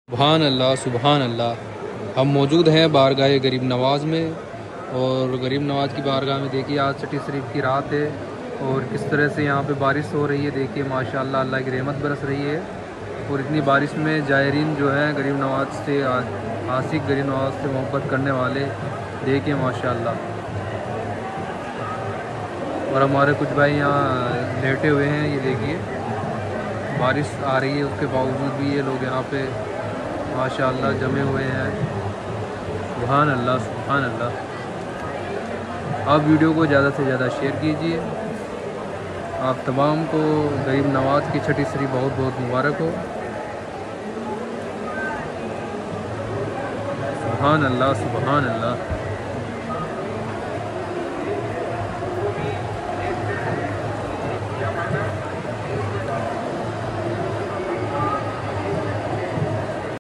सुभान अल्लाह सुभान अल्लाह। हम मौजूद हैं बारगाह गरीब नवाज़ में, और गरीब नवाज़ की बारगाह में देखिए आज छठी शरीफ की रात है और किस तरह से यहाँ पे बारिश हो रही है। देखिए माशाअल्लाह अल्लाह की रहमत बरस रही है। और इतनी बारिश में जायरीन जो है गरीब नवाज़ से आशिक गरीब नवाज़ से मोहब्बत करने वाले देखिए माशाअल्लाह। और हमारे कुछ भाई यहाँ लेटे हुए हैं, ये देखिए बारिश आ रही है उसके बावजूद भी ये लोग यहाँ पे माशाअल्लाह जमे हुए हैं। सुभान अल्लाह सुभान अल्लाह। आप वीडियो को ज़्यादा से ज़्यादा शेयर कीजिए। आप तमाम को गरीब नवाज़ की छठी शरीफ बहुत बहुत मुबारक हो। सुभान अल्लाह सुभान अल्लाह।